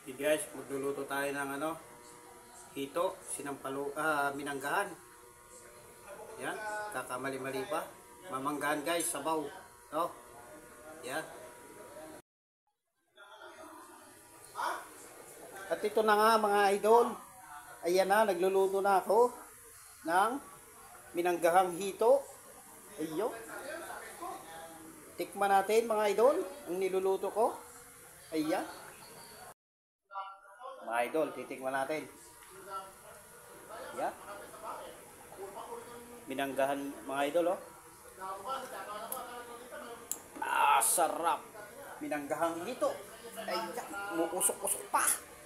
Okay guys, magluluto tayo ng hito, minanggahan. Yan, kakamali-mali pa. Mamanggahan guys, sabaw. No? Yan. At ito na nga mga idol. Ayan na, nagluluto na ako ng minanggahang hito. Ayun. Tikman natin mga idol, ang niluluto ko. Ayan. Mga idol, titikman natin. Ayan. Minanggahan mga idol, oh. Sarap. Minanggahang hito. Ayan, muusok-usok pa.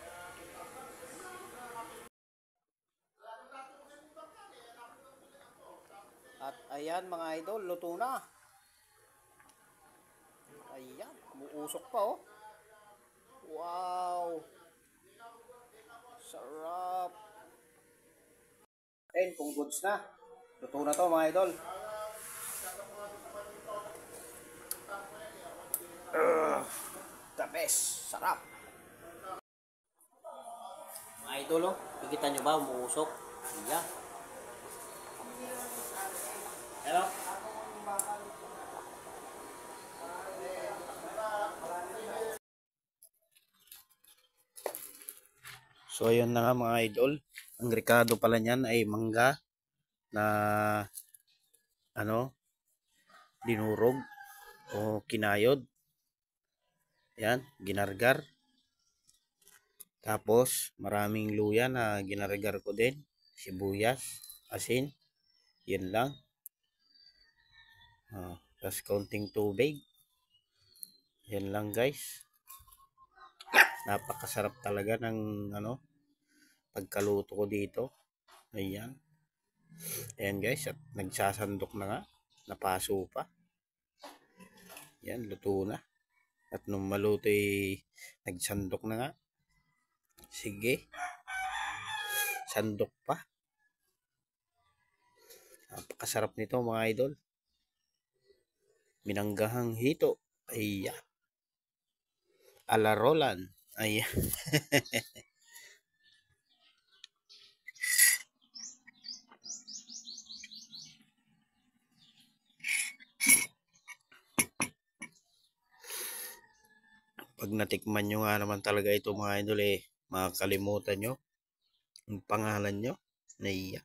At ayan mga idol, luto na. Ayan, muusok pa, oh. Wow. Sarap. Ayan, kung goods na. Luto na to mga idol. The best. Sarap. Mga idol, oh. Nakikita nyo ba, umuusok? Ayan. Hello? So ayun na nga mga idol. Ang rekado pala niyan ay mangga na dinurog o kinayod. Yan, ginargar. Tapos maraming luya na ginargar ko din. Sibuyas, asin. Yan lang. Tapos kaunting tubig. Yan lang guys. Napakasarap talaga ng pagkaluto ko dito. Ayan. Ayan guys, at nagsasandok na nga. Napaso pa. Yan, luto na. At nung maluto nagsandok na nga. Sige. Sandok pa. Napakasarap nito mga idol. Minanggahang hito. Ayan. Ala Roland. Ayan. Pag natikman nyo nga naman talaga ito mga idol makakalimutan nyo ang pangalan nyo. Naiya.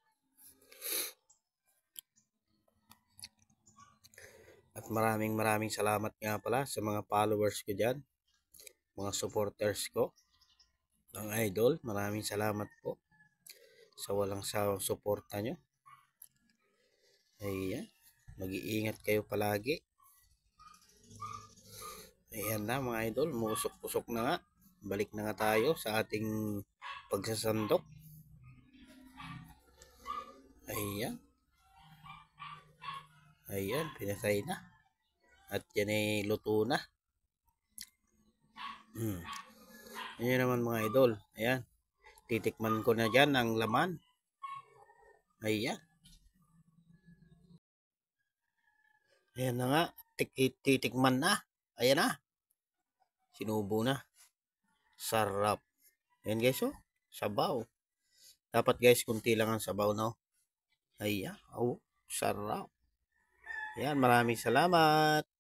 At maraming salamat nga pala sa mga followers ko dyan, mga supporters ko ng idol. Maraming salamat po sa walang suporta nyo. Ayan, mag-iingat kayo palagi. Ayan na mga idol, musok-usok na nga. Balik na nga tayo sa ating pagsasandok. Ayan. Ayan, pinatay na. At yan luto na. Ayan naman mga idol. Ayan. Titikman ko na dyan ang laman. Ayan. Ayan na nga. Titikman na. Ayan na. Sinubo na. Sarap. Ayan guys, oh. Sabaw. Dapat guys, kunti lang ang sabaw, no? Ayan. Oh, sarap. Ayan, maraming salamat.